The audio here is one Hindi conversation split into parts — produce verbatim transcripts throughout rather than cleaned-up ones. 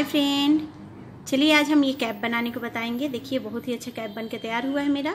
हाय फ्रेंड, चलिए आज हम ये कैप बनाने को बताएंगे। देखिए बहुत ही अच्छा कैप बन के तैयार हुआ है मेरा।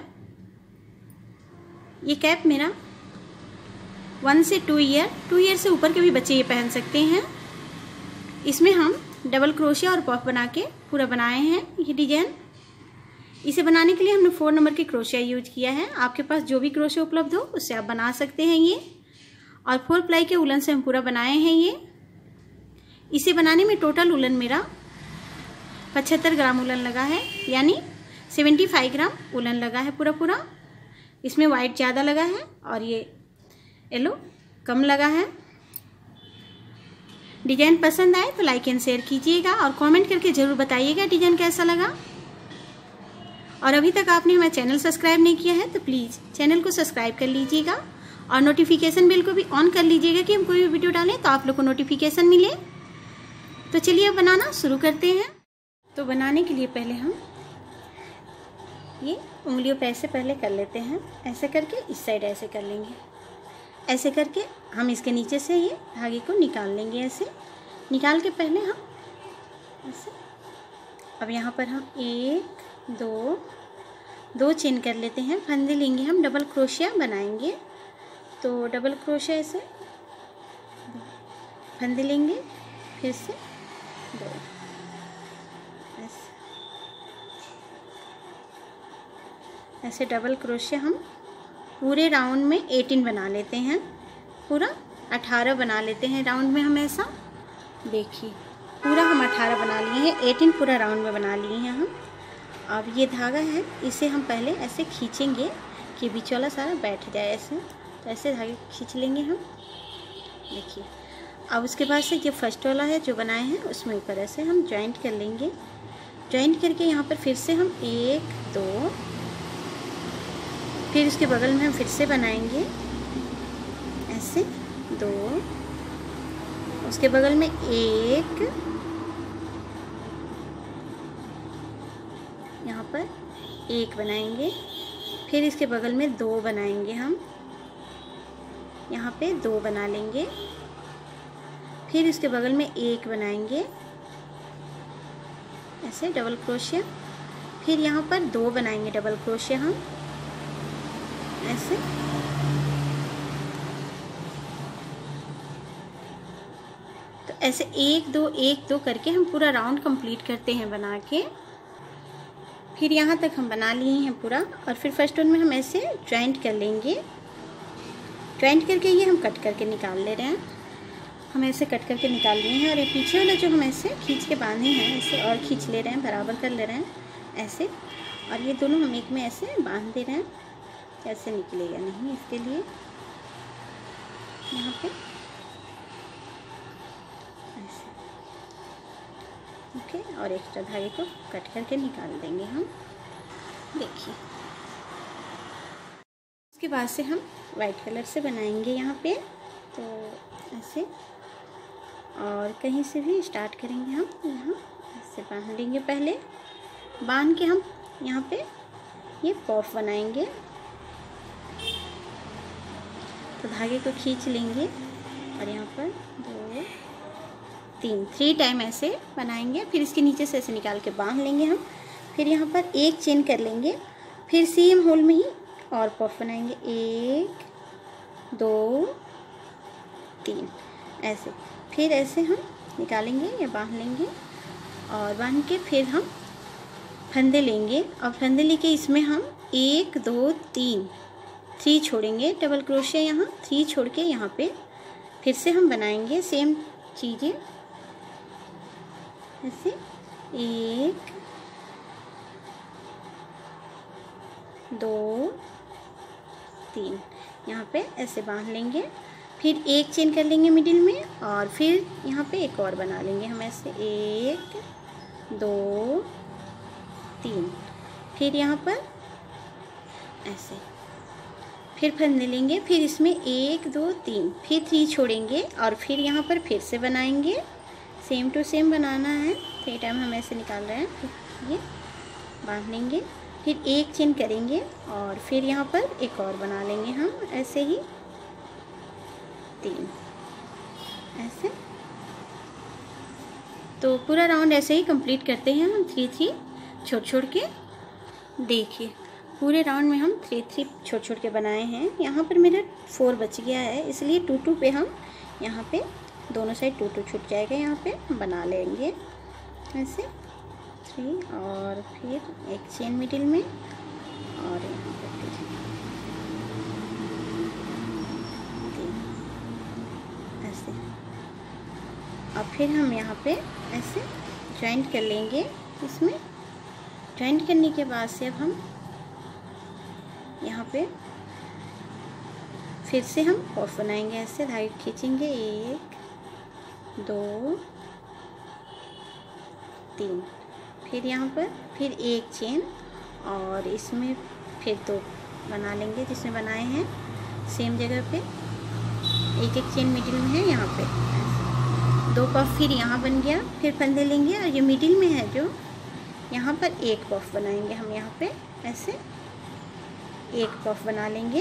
ये कैप मेरा वन से टू ईयर टू ईयर से ऊपर के भी बच्चे ये पहन सकते हैं। इसमें हम डबल क्रोशिया और पफ बना के पूरा बनाए हैं ये डिजाइन। इसे बनाने के लिए हमने फोर नंबर के क्रोशिया यूज किया है। आपके पास जो भी क्रोशिया उपलब्ध हो उससे आप बना सकते हैं ये। और फोर प्लाई के उलन से हम पूरा बनाए हैं ये। इसे बनाने में टोटल उलन मेरा पचहत्तर ग्राम उलन लगा है, यानी पचहत्तर ग्राम उलन लगा है पूरा पूरा। इसमें वाइट ज़्यादा लगा है और ये येलो कम लगा है। डिजाइन पसंद आए तो लाइक एंड शेयर कीजिएगा और कमेंट करके ज़रूर बताइएगा डिजाइन कैसा लगा। और अभी तक आपने हमारा चैनल सब्सक्राइब नहीं किया है तो प्लीज़ चैनल को सब्सक्राइब कर लीजिएगा और नोटिफिकेशन बेल को भी ऑन कर लीजिएगा कि हम कोई भी वीडियो डालें तो आप लोग को नोटिफिकेशन मिले। तो चलिए अब बनाना शुरू करते हैं। तो बनाने के लिए पहले हम ये उंगलियों पे ऐसे पहले कर लेते हैं, ऐसे करके इस साइड ऐसे कर लेंगे। ऐसे करके हम इसके नीचे से ये धागे को निकाल लेंगे। ऐसे निकाल के पहले हम ऐसे, अब यहाँ पर हम एक दो दो चेन कर लेते हैं। फंदे लेंगे, हम डबल क्रोशिया बनाएंगे। तो डबल क्रोशिया ऐसे फंदे लेंगे, फिर से दो, ऐसे ऐसे डबल क्रोशिया हम पूरे राउंड में अठारह बना लेते हैं। पूरा अठारह बना लेते हैं राउंड में हम। ऐसा देखिए पूरा हम अठारह बना लिए हैं, अठारह पूरा राउंड में बना लिए हैं हम। अब ये धागा है इसे हम पहले ऐसे खींचेंगे कि बीच वाला सारा बैठ जाए। ऐसे तो ऐसे धागे खींच लेंगे हम। देखिए अब उसके बाद से ये फर्स्ट वाला है जो बनाए हैं उसमें ऊपर ऐसे हम जॉइंट कर लेंगे। जॉइंट करके यहाँ पर फिर से हम एक दो, फिर इसके बगल में हम फिर से बनाएंगे ऐसे दो, उसके बगल में एक, यहाँ पर एक बनाएंगे, फिर इसके बगल में दो बनाएंगे हम, यहाँ पे दो बना लेंगे, फिर इसके बगल में एक बनाएंगे ऐसे डबल क्रोशिया, फिर यहाँ पर दो बनाएंगे डबल क्रोशिया हम ऐसे। तो ऐसे एक दो एक दो करके हम पूरा राउंड कंप्लीट करते हैं बना के। फिर यहाँ तक हम बना लिए हैं पूरा। और फिर फर्स्ट वन में हम ऐसे जॉइंट कर लेंगे। जॉइंट करके ये हम कट करके निकाल ले रहे हैं। हम ऐसे कट करके निकाल लिए हैं और ये पीछे वाला जो हम ऐसे खींच के बांधे हैं ऐसे और खींच ले रहे हैं, बराबर कर ले रहे हैं ऐसे। और ये दोनों हम एक में ऐसे बांध दे रहे हैं, ऐसे निकलेगा नहीं इसके लिए यहाँ पे ऐसे। ओके, और एक्स्ट्रा धागे को कट करके निकाल देंगे हम। देखिए उसके बाद से हम वाइट कलर से बनाएंगे यहाँ पे। तो ऐसे और कहीं से भी स्टार्ट करेंगे हम। यहाँ ऐसे बांध लेंगे, पहले बांध के हम यहाँ पे ये पॉफ बनाएंगे। तो धागे को खींच लेंगे और यहाँ पर दो तीन थ्री टाइम ऐसे बनाएंगे। फिर इसके नीचे से ऐसे निकाल के बांध लेंगे हम। फिर यहाँ पर एक चेन कर लेंगे, फिर सेम होल में ही और पॉफ बनाएंगे। एक दो तीन ऐसे, फिर ऐसे हम निकालेंगे या बांध लेंगे और बांध के फिर हम फंदे लेंगे। और फंदे लेके इसमें हम एक दो तीन थ्री छोड़ेंगे डबल क्रोशिया, यहाँ थ्री छोड़ के यहाँ पे फिर से हम बनाएंगे सेम चीज़ें ऐसे। एक दो तीन यहाँ पे ऐसे बांध लेंगे, फिर एक चेन कर लेंगे मिडिल में और फिर यहाँ पे एक और बना लेंगे हम ऐसे। एक दो तीन, फिर यहाँ पर ऐसे, फिर फंदे लेंगे, फिर इसमें एक दो तीन, फिर थ्री छोड़ेंगे और फिर यहाँ पर फिर से बनाएंगे। सेम टू सेम बनाना है। थ्री टाइम हम ऐसे निकाल रहे हैं। फिर ये बांध लेंगे, फिर एक चेन करेंगे और फिर यहाँ पर एक और बना लेंगे हम ऐसे ही तीन ऐसे। तो पूरा राउंड ऐसे ही कंप्लीट करते हैं हम थ्री थ्री छोड़ छोड़ के। देखिए पूरे राउंड में हम थ्री थ्री छोड़ छोड़ के बनाए हैं। यहाँ पर मेरा फोर बच गया है, इसलिए टू टू पे हम यहाँ पे दोनों साइड टू टू छूट जाएगा, यहाँ पे बना लेंगे ऐसे थ्री और फिर एक चेन मिडिल में और यहाँ पे फिर ऐसे। और फिर हम यहाँ पे ऐसे जॉइंट कर लेंगे। इसमें जॉइंट करने के बाद से अब हम यहाँ पे फिर से हम पफ बनाएंगे। ऐसे धागे खींचेंगे, एक दो तीन, फिर यहाँ पर फिर एक चेन और इसमें फिर दो बना लेंगे जिसमें बनाए हैं सेम जगह पे। एक एक चेन मिडिल में है, यहाँ पे दो पफ फिर यहाँ बन गया। फिर फंदे लेंगे और ये मिडिल में है जो यहाँ पर एक पफ बनाएंगे हम। यहाँ पे ऐसे एक पफ बना लेंगे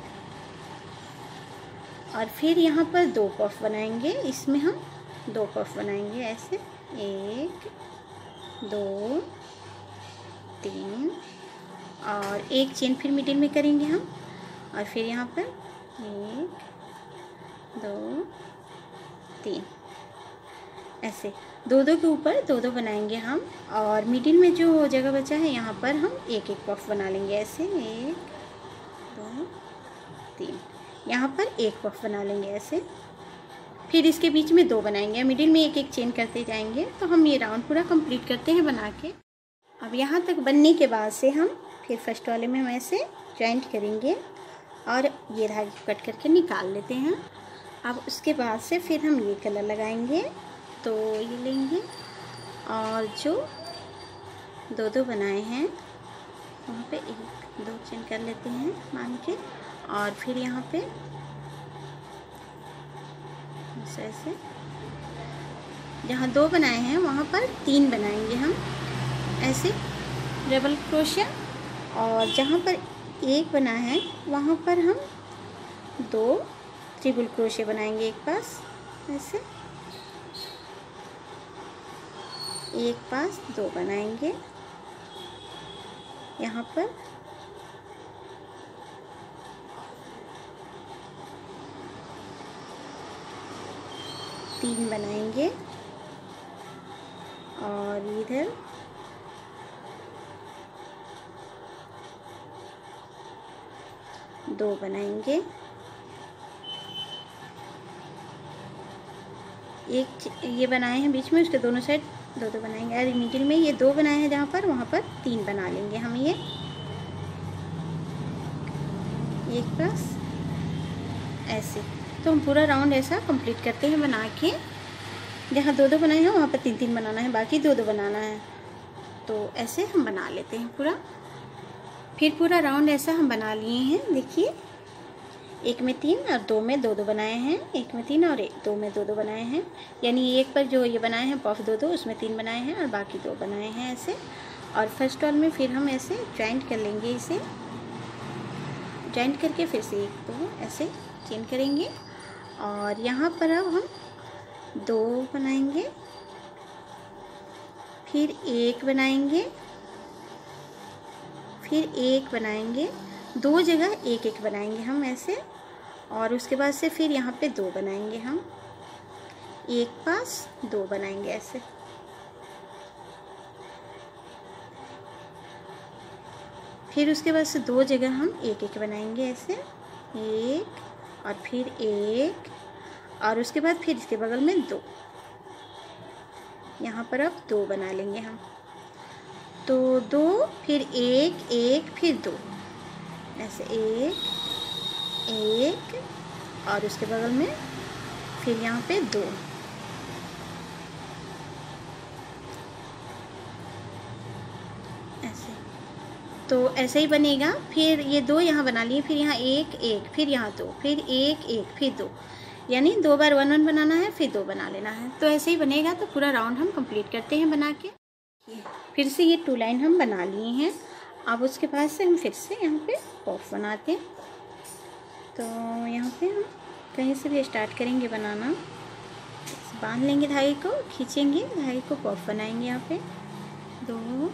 और फिर यहाँ पर दो पफ बनाएंगे। इसमें हम दो पफ बनाएंगे ऐसे, एक दो तीन और एक चेन फिर मिडिल में करेंगे हम। और फिर यहाँ पर एक दो तीन ऐसे दो दो के ऊपर दो दो बनाएंगे हम। और मिडिल में जो जगह बचा है यहाँ पर हम एक एक पफ बना लेंगे ऐसे, एक दो तीन, यहाँ पर एक पफ बना लेंगे ऐसे। फिर इसके बीच में दो बनाएंगे, मिडिल में एक एक चेन करते जाएंगे। तो हम ये राउंड पूरा कंप्लीट करते हैं बना के। अब यहाँ तक बनने के बाद से हम फिर फर्स्ट वाले में हम ऐसे जॉइंट करेंगे और ये धागे कट करके निकाल लेते हैं। अब उसके बाद से फिर हम ये कलर लगाएंगे। तो ये लेंगे और जो दो दो बनाए हैं वहाँ पे एक दो चेन कर लेते हैं मान के। और फिर यहाँ पे ऐसे ऐसे जहाँ दो बनाए हैं वहाँ पर तीन बनाएंगे हम ऐसे डबल क्रोशिया। और जहाँ पर एक बना है वहाँ पर हम दो ट्रिपल क्रोशिया बनाएंगे एक पास ऐसे, एक पास दो बनाएंगे। यहाँ पर तीन बनाएंगे और इधर दो बनाएंगे। एक ये बनाए हैं बीच में, उसके दोनों साइड दो दो बनाएंगे। और मिडिल में ये दो बनाए हैं जहाँ पर वहाँ पर तीन बना लेंगे हम। ये एक पास ऐसे। तो हम पूरा राउंड ऐसा कंप्लीट करते हैं बना के। जहाँ दो दो बनाए हैं वहाँ पर तीन तीन बनाना है, बाकी दो दो बनाना है। तो ऐसे हम बना लेते हैं पूरा। फिर पूरा राउंड ऐसा हम बना लिए हैं। देखिए एक में तीन और दो में दो दो बनाए हैं, एक में तीन और एक दो में दो दो बनाए हैं। यानी एक पर जो ये बनाए हैं पफ दो दो उसमें तीन बनाए हैं और बाकी दो बनाए हैं ऐसे। और फर्स्ट वाल में फिर हम ऐसे जॉइंट कर लेंगे। इसे जॉइंट करके फिर से एक दो ऐसे चेन करेंगे। और यहाँ पर अब हम दो बनाएंगे, फिर एक बनाएंगे, फिर एक बनाएंगे। दो जगह एक एक बनाएंगे हम ऐसे। और उसके बाद से फिर यहाँ पे दो बनाएंगे हम, एक पास दो बनाएंगे ऐसे। फिर उसके बाद से दो जगह हम एक एक बनाएंगे ऐसे, एक और फिर एक। और उसके बाद फिर इसके बगल में दो। यहाँ पर अब दो बना लेंगे हम। तो दो फिर एक, एक फिर दो ऐसे, एक एक और उसके बगल में फिर यहाँ पे दो। ऐसे तो ऐसे ही बनेगा। फिर ये दो यहाँ बना लिए, फिर यहाँ एक एक, फिर यहाँ दो, फिर एक एक, फिर दो। यानी दो बार वन वन बनाना है, फिर दो बना लेना है। तो ऐसे ही बनेगा। तो पूरा राउंड हम कंप्लीट करते हैं बना के। फिर से ये टू लाइन हम बना लिए हैं। अब उसके बाद से हम फिर से यहाँ पे पफ बनाते हैं। तो यहाँ पे हम कहीं से भी स्टार्ट करेंगे बनाना। बांध लेंगे धागे को, खींचेंगे धागे को, पॉफ बनाएंगे यहाँ पे दो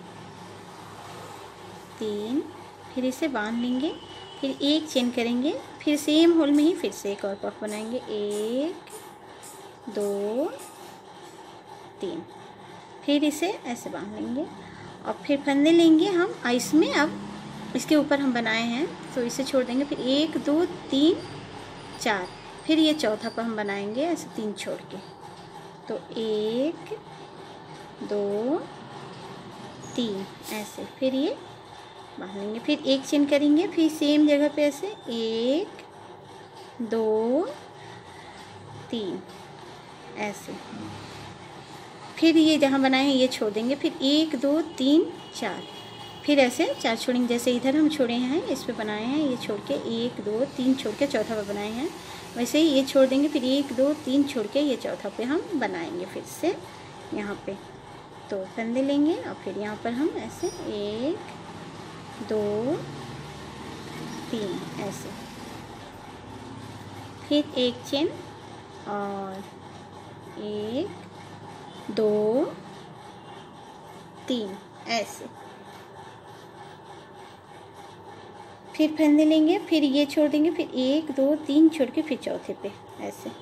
तीन, फिर इसे बांध लेंगे, फिर एक चेन करेंगे, फिर सेम होल में ही फिर से एक और पॉफ बनाएंगे, एक दो तीन, फिर इसे ऐसे बांध लेंगे और फिर फंदे लेंगे हम। इसमें अब इसके ऊपर हम बनाए हैं तो इसे छोड़ देंगे, फिर एक दो तीन चार, फिर ये चौथा पर हम बनाएंगे ऐसे तीन छोड़ के, तो एक दो तीन ऐसे, फिर ये बांध लेंगे, फिर एक चेन करेंगे, फिर सेम जगह पे ऐसे एक दो तीन ऐसे, फिर ये जहाँ बनाए हैं ये छोड़ देंगे, फिर एक दो तीन चार, फिर ऐसे चार छोड़ेंगे, जैसे इधर हम छोड़े हैं इस पे बनाए हैं, ये छोड़ के एक दो तीन छोड़ के चौथा पे बनाए हैं, वैसे ही ये छोड़ देंगे, फिर एक दो तीन छोड़ के ये चौथा पे हम बनाएंगे फिर से यहाँ पे। तो फंदे लेंगे और फिर यहाँ पर हम ऐसे एक दो तीन ऐसे, फिर एक चेन और एक दो तीन ऐसे, फिर फंदे लेंगे, फिर ये छोड़ देंगे, फिर एक दो तीन छोड़ के फिर चौथे पे ऐसे,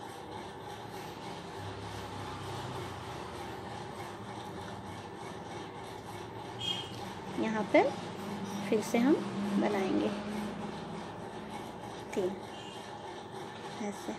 यहाँ पर फिर से हम बनाएंगे तीन ऐसे,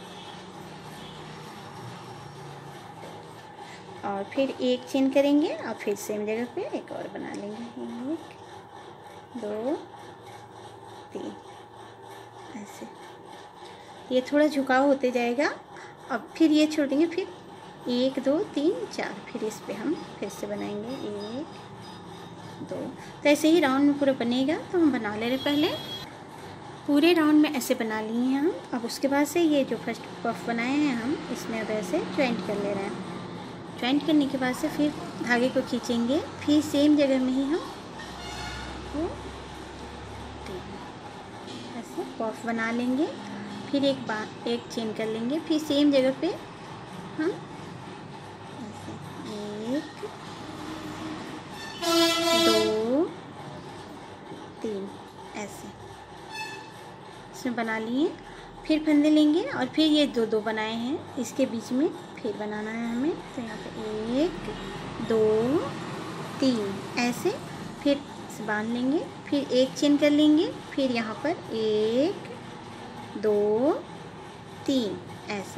और फिर एक चेन करेंगे और फिर सेम जगह पे एक और बना लेंगे, एक दो तीन ऐसे, ये थोड़ा झुकाव होते जाएगा। अब फिर ये छोड़ देंगे, फिर एक दो तीन चार, फिर इस पे हम फिर से बनाएंगे एक दो, तो ऐसे ही राउंड में पूरा बनेगा। तो हम बना ले रहे, पहले पूरे राउंड में ऐसे बना लिए हैं हम। अब उसके बाद से ये जो फर्स्ट पफ बनाए हैं हम इसमें अब ऐसे ज्वाइंट कर ले रहे हैं। ज्वाइंट करने के बाद से फिर धागे को खींचेंगे, फिर सेम जगह में ही हम ऐसे पफ बना लेंगे, फिर एक बार एक चेन कर लेंगे, फिर सेम जगह पे हम ऐसे एक दो तीन ऐसे इसमें बना लिए, फिर फंदे लेंगे और फिर ये दो दो बनाए हैं इसके बीच में फिर बनाना है हमें। तो यहाँ पे एक दो तीन ऐसे, फिर से बांध लेंगे, फिर एक चेन कर लेंगे, फिर यहाँ पर एक दो तीन ऐसे,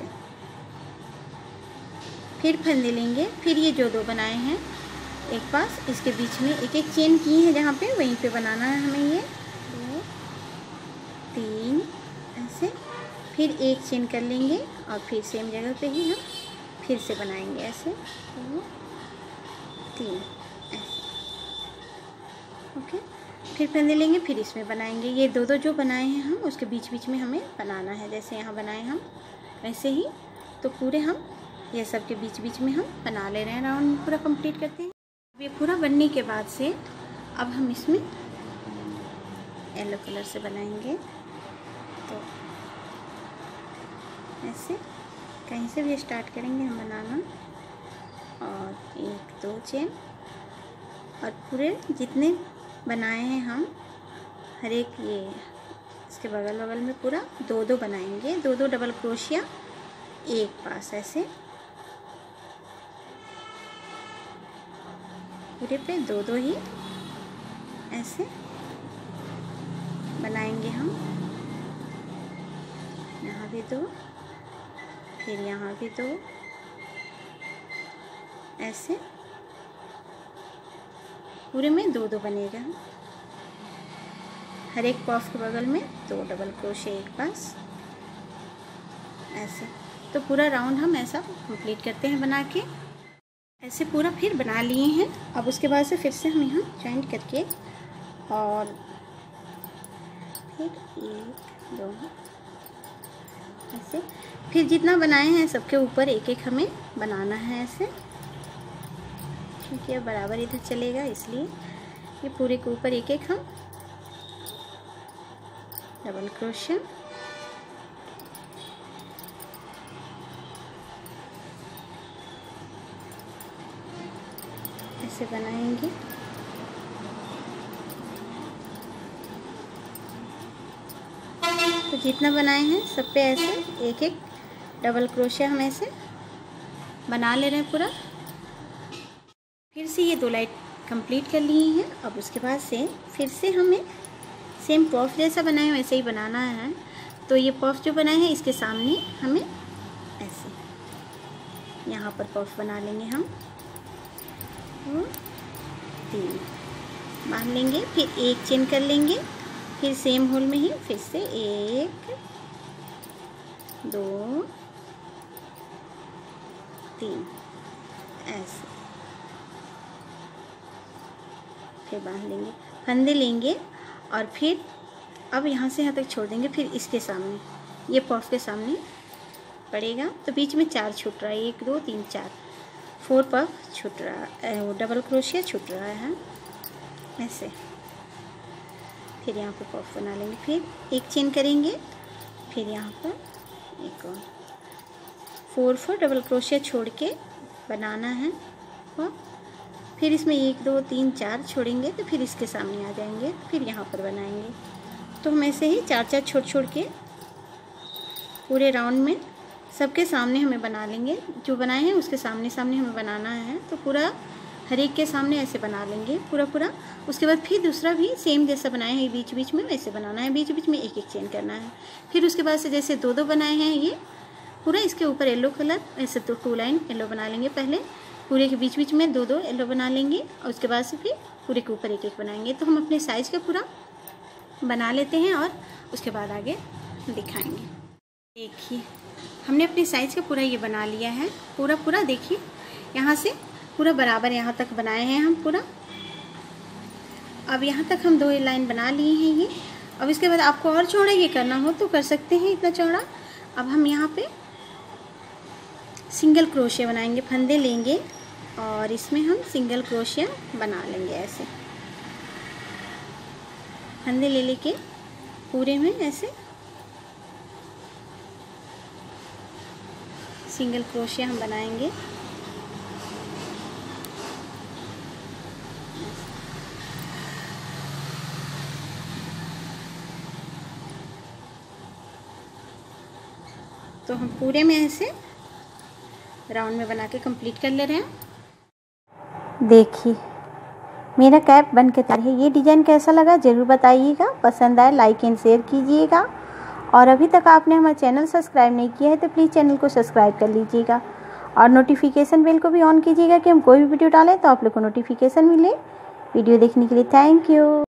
फिर फंदे लेंगे, फिर ये जो दो बनाए हैं एक पास इसके बीच में एक एक चेन की है जहाँ पे वहीं पे बनाना है हमें, ये दो तीन ऐसे, फिर एक चेन कर लेंगे और फिर सेम जगह पे ही हम फिर से बनाएंगे ऐसे दो तीन ऐसे, ओके। फिर फंदे लेंगे, फिर इसमें बनाएंगे, ये दो दो जो बनाए हैं हम उसके बीच बीच में हमें बनाना है, जैसे यहाँ बनाए हम वैसे ही। तो पूरे हम ये सब के बीच बीच में हम बना ले रहे हैं, राउंड पूरा कंप्लीट करते हैं। ये पूरा बनने के बाद से अब हम इसमें येलो कलर से बनाएंगे। तो ऐसे कहीं से भी स्टार्ट करेंगे हम बनाना, और एक दो चेन, और पूरे जितने बनाए हैं हम हर एक ये इसके बगल बगल में पूरा दो दो बनाएंगे, दो दो डबल क्रोशिया एक पास ऐसे पूरे पे दो दो ही ऐसे बनाएंगे हम। यहाँ भी दो, फिर यहाँ भी दो ऐसे, पूरे में दो दो बनेगा। हर एक पफ के बगल में दो डबल क्रोशे एक पास ऐसे। तो पूरा राउंड हम ऐसा कंप्लीट करते हैं बना के, ऐसे पूरा फिर बना लिए हैं। अब उसके बाद से फिर से हम यहाँ जॉइंट करके और फिर एक दो ऐसे, फिर जितना बनाए हैं सबके ऊपर एक एक हमें बनाना है ऐसे, क्योंकि अब बराबर इधर चलेगा इसलिए ये पूरे के ऊपर एक एक हम डबल क्रोशिया ऐसे बनाएंगे। तो जितना बनाए हैं सब पे ऐसे एक एक डबल क्रोशिया हम ऐसे बना ले रहे हैं पूरा। फिर से ये दो लाइन कंप्लीट कर लिए हैं। अब उसके बाद से फिर से हमें सेम पफ जैसा बनाए वैसे ही बनाना है। तो ये पफ जो बनाए हैं इसके सामने हमें ऐसे यहाँ पर पफ बना लेंगे हम, तीन बांध लेंगे, फिर एक चेन कर लेंगे, फिर सेम होल में ही फिर से एक दो तीन ऐसे फिर बांध लेंगे, फंदे लेंगे और फिर अब यहाँ से यहाँ तक छोड़ देंगे। फिर इसके सामने ये पफ के सामने पड़ेगा तो बीच में चार छूट रहा है, एक दो तीन चार, फोर पफ छूट रहा है, वो डबल क्रोशिया छूट रहा है ऐसे। फिर यहाँ पर पफ बना लेंगे, फिर एक चेन करेंगे, फिर यहाँ पर एक और फोर फोर डबल क्रोशिया छोड़ के बनाना है और फिर इसमें एक दो तीन चार छोड़ेंगे तो फिर इसके सामने आ जाएंगे, फिर यहाँ पर बनाएंगे। तो हम ऐसे ही चार चार छोड़ छोड़ के पूरे राउंड में सबके सामने हमें बना लेंगे। जो बनाए हैं उसके सामने सामने हमें बनाना है, तो पूरा हर एक के सामने ऐसे बना लेंगे पूरा पूरा। उसके बाद फिर दूसरा भी सेम जैसा बनाए हैं बीच बीच में वैसे बनाना है, बीच बीच में एक एक चेन करना है। फिर उसके बाद से जैसे दो दो बनाए हैं ये पूरा, इसके ऊपर येलो कलर ऐसे तो टू लाइन येलो बना लेंगे, पहले पूरे के बीच बीच में दो दो येलो बना लेंगे और उसके बाद से फिर पूरे के ऊपर एक एक बनाएंगे। तो हम अपने साइज़ का पूरा बना लेते हैं और उसके बाद आगे दिखाएंगे। देखिए हमने अपने साइज़ का पूरा ये बना लिया है, पूरा पूरा देखिए यहाँ से पूरा बराबर यहाँ तक बनाए हैं हम पूरा। अब यहाँ तक हम दो लाइन बना लिए हैं ये। अब इसके बाद आपको और चौड़ा ये करना हो तो कर सकते हैं इतना चौड़ा। अब हम यहाँ पे सिंगल क्रोशिया बनाएंगे, फंदे लेंगे और इसमें हम सिंगल क्रोशिया बना लेंगे ऐसे, फंदे ले लेके पूरे में ऐसे सिंगल क्रोशिया हम बनाएंगे। तो हम पूरे में ऐसे राउंड में बना के कंप्लीट कर ले रहे हैं। देखिए मेरा कैप बन के तैयार है। ये डिज़ाइन कैसा लगा ज़रूर बताइएगा, पसंद आए लाइक एंड शेयर कीजिएगा। और अभी तक आपने हमारा चैनल सब्सक्राइब नहीं किया है तो प्लीज़ चैनल को सब्सक्राइब कर लीजिएगा और नोटिफिकेशन बेल को भी ऑन कीजिएगा कि हम कोई भी वीडियो डालें तो आप लोग को नोटिफिकेशन मिले। वीडियो देखने के लिए थैंक यू।